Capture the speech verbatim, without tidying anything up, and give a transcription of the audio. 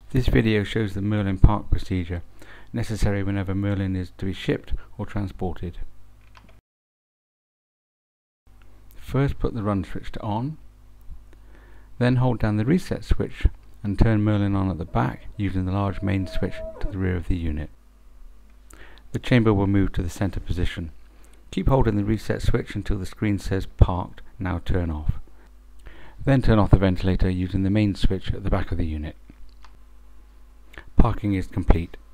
This video shows the Merlin park procedure, necessary whenever Merlin is to be shipped or transported. First put the run switch to on, then hold down the reset switch and turn Merlin on at the back using the large main switch to the rear of the unit. The chamber will move to the center position. Keep holding the reset switch until the screen says parked, now turn off. Then turn off the ventilator using the main switch at the back of the unit. Parking is complete.